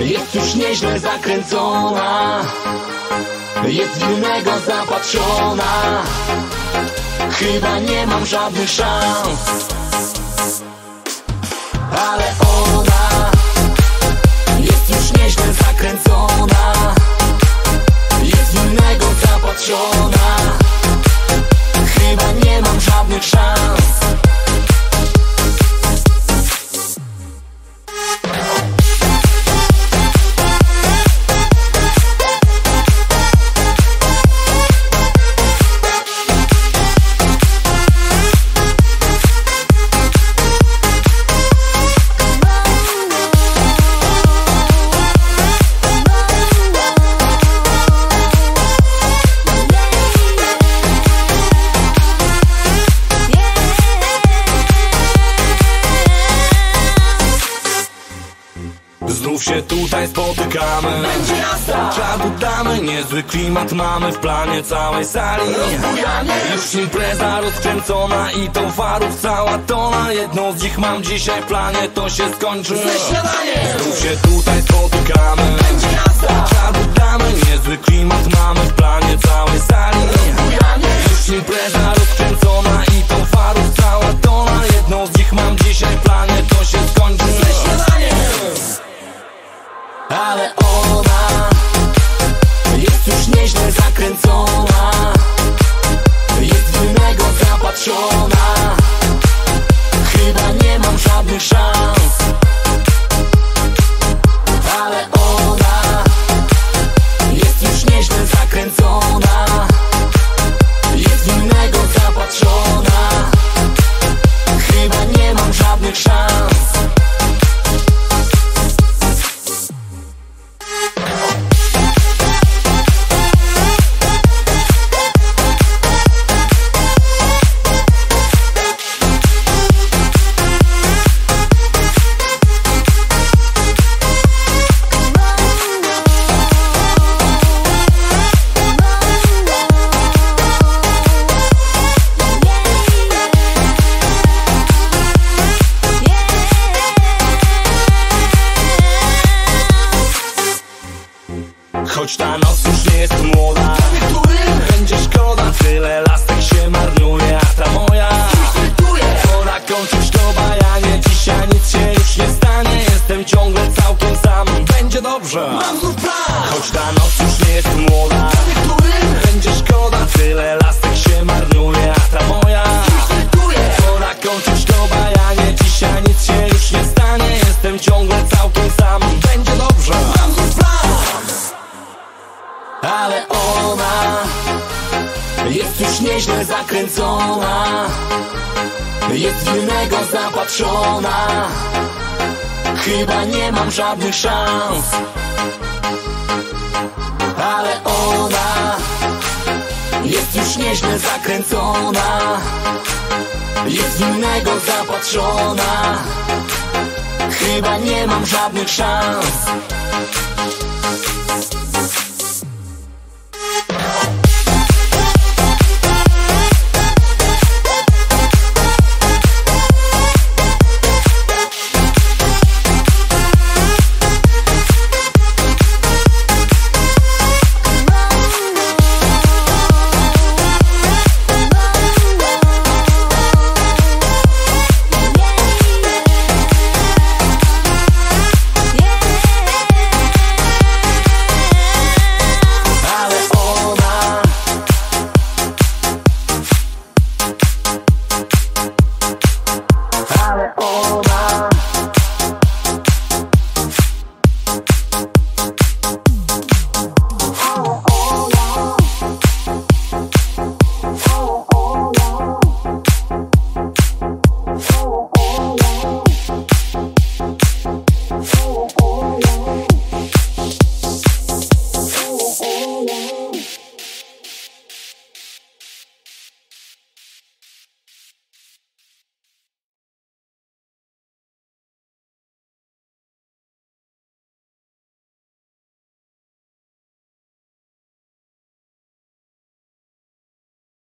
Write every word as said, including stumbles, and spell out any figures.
Jest już nieźle zakręcona, jest w innego zapatrzona. Chyba nie mam żadnych szans, ale ona jest już nieźle zakręcona, jest w innego zapatrzona. Chyba nie mam żadnych szans. Znów się tutaj spotykamy, będzie jazda, czadu damy, niezły klimat mamy w planie całej sali. rozbujanie, już impreza rozkręcona i towarów cała tona. Jedną z nich mam dzisiaj w planie, to się skończy śniadanie. Znów się tutaj spotykamy, będzie jazda, czadu damy, niezły klimat mamy w planie całej sali. rozbujanie, już impreza rozkręcona i towarów cała tona. Jedną z nich mam dzisiaj w planie, to się skończy śniadanie. Ale ona jest już nieźle zakręcona, jest w innego zapatrzona. Chyba nie mam żadnych szans, ale ona jest już nieźle zakręcona, jest w innego zapatrzona. Chyba nie mam żadnych szans. Choć ta noc już nie jest młoda, będzie szkoda, tyle lasek się marnuje. A ta moja pora kończyć to bajanie. Dzisiaj nic się już nie stanie, jestem ciągle całkiem sam. Będzie dobrze, choć ta noc już nie jest młoda, będzie szkoda, tyle lasek się marnuje. A ta moja pora kończyć to bajanie. Dzisiaj nic się już nie stanie, jestem ciągle całkiem sam. Będzie dobrze, ale ona jest już nieźle zakręcona, jest w innego zapatrzona. Chyba nie mam żadnych szans, ale ona jest już nieźle zakręcona, jest w innego zapatrzona. Chyba nie mam żadnych szans.